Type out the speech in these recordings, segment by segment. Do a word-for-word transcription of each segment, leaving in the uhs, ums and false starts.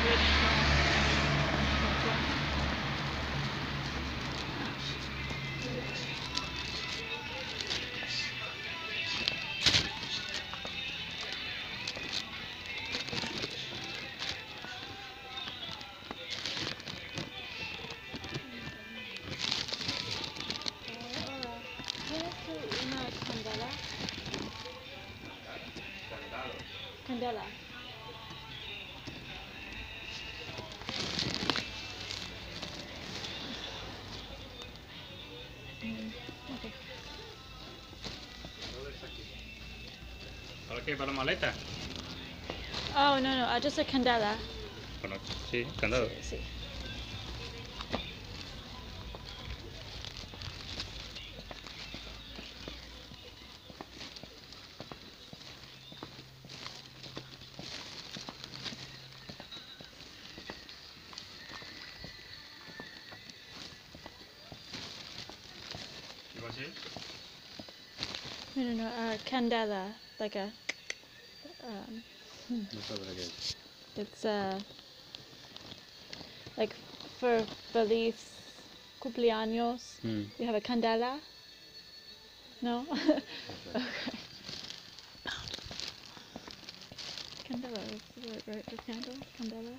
Candela. Mm, okay. ¿Ahora qué? ¿Para la maleta? Oh, no, no, uh, just a candela. Bueno, sí, candado. Sí, sí. ¿Qué va a ser? No, no, no, uh, candela, like a. Um, hmm. No sabré qué es. It's uh, like for feliz cumpleaños. Mm. You have a candela? No? Okay. Okay. Candela is the word, right? For candle? Candela?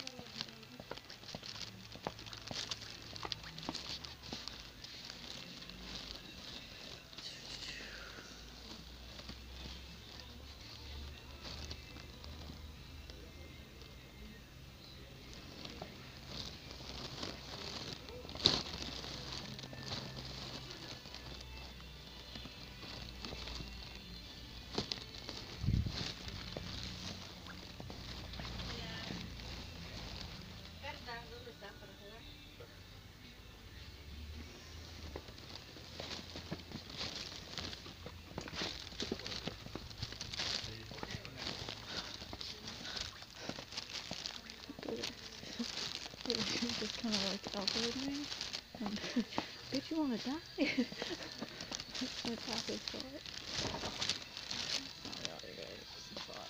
Just kind of like elbowed me. Um, bitch, you wanna die? What happened for it? Not really, really, just a thought.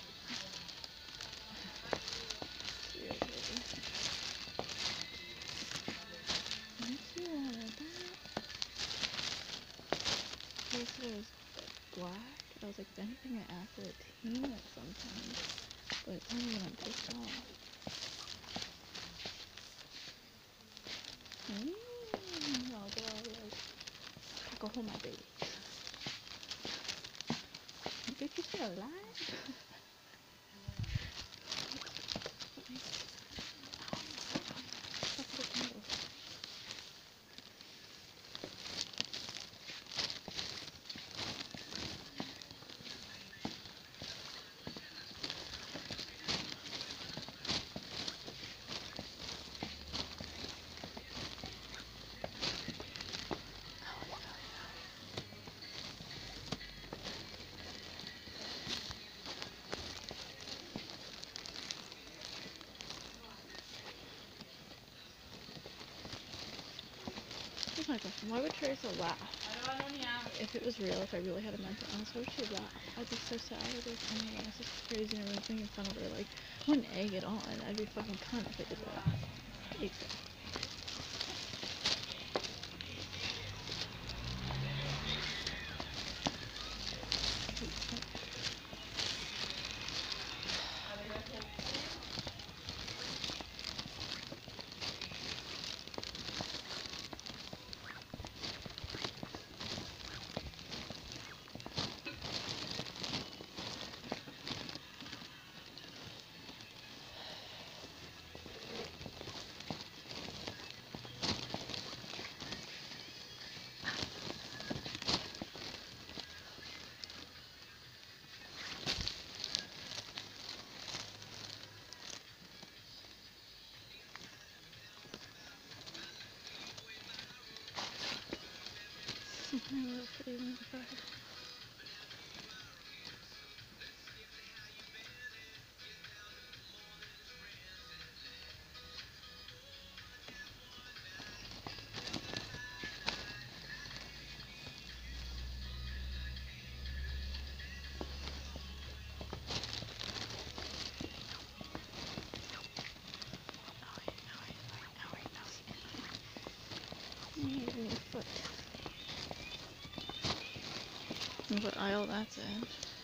Seriously. Bitch, you wanna die? First it was black. I was like, if anything, I act Latina sometimes. But only when I'm pissed off. Mm, I'll go out like, go hold my baby. Bitch, you still alive? Here's my question. Why would Teresa laugh? If it was real, if I really had a mental illness, why would she laugh? I'd be so sad. I'd be like, oh my gosh, this is crazy, and everyone's making fun of her. Like, I wouldn't egg it on. I'd be fucking cunt if I did that. Exactly. Maybe your foot. What aisle that's in.